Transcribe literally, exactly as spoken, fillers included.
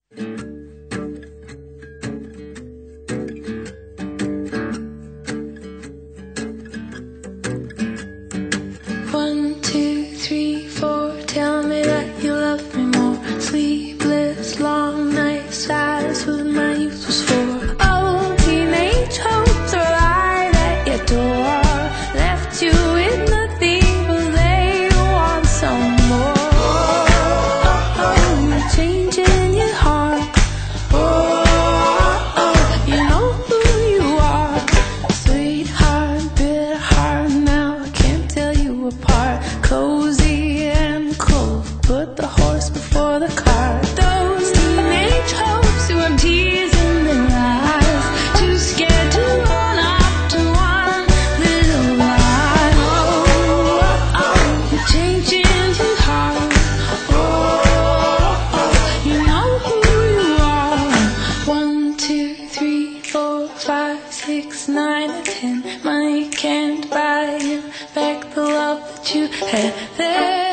One, two, three, four, tell me that you love me more. Sleepless, long nights, that's what my youth was for. Oh, teenage hopes are right at your door. Left you with nothing, but they want some more. Oh, oh, you're changing your heart. Oh, oh, you know who you are. Sweetheart, bitter heart, now I can't tell you apart. Cozy and cold, put the horse before the cart. Those teenage hopes who have tears in their eyes, too scared to run up to one little lie. Oh, oh, you're changing your heart. Oh, oh, you know who you are. One, two, three, four, five, six, nine, and ten. Money can't buy you back the love that you had there.